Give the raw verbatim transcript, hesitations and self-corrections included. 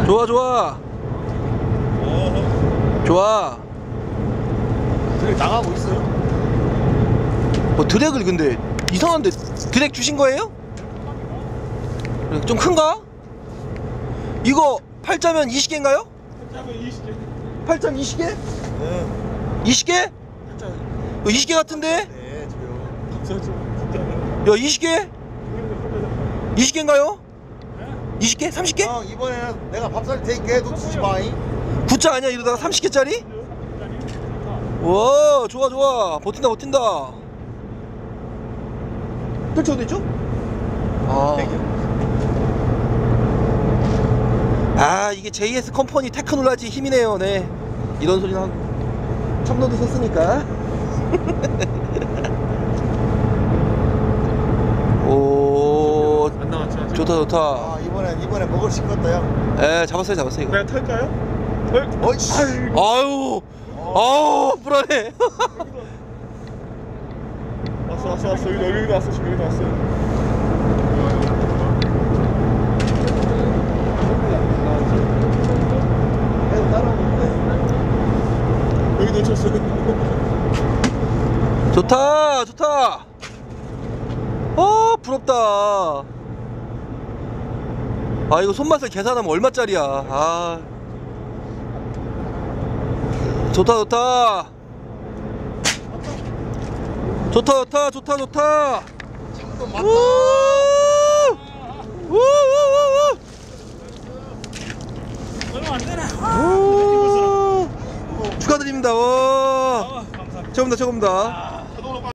좋아 좋아 좋아. 드랙 나가고 있어요? 뭐 드랙을 근데 이상한데 드랙 주신 거예요? 좀 큰가? 이거 팔 자면 이십 개인가요? 팔 자면 이십 개. 팔 점 이십 개? 네. 이십 개? 팔 자. 이거 이십 개 같은데? 네, 저요. 진짜 진짜. 야 이십 개? 이십 개인가요? 이십 개? 삼십 개? 형 이번에는 내가 밥 살 테니까 너 주지 마잉. 구 자 아니야 이러다가 삼십 개짜리? 와 좋아 좋아 버틴다 버틴다. 뜰채 어디있죠? 아. 아 이게 제이에스 컴퍼니 테크놀라지 힘이네요. 네 이런 소리는 한 청도도 썼으니까. 오 안 나왔죠? 좋다 좋다. 아 이번엔 이번에 먹을 수 있겠다 형. 에 잡았어요 잡았어요 이거. 내가 탈까요? 헐. 어이씨. 아유 아우 불안해. 왔어 왔어 왔어 여기 여기 왔어 지금 여기 왔어. 계속 따라오는데 여기 놓쳤어. 좋다 좋다. 어 부럽다. 아 이거 손맛을 계산하면 얼마짜리야. 아 좋다 좋다 좋다 좋다 좋다 좋다. 지금도 맞다. 우우우우 얼마 안 되나? 축하드립니다. 와 최고입니다 최고입니다.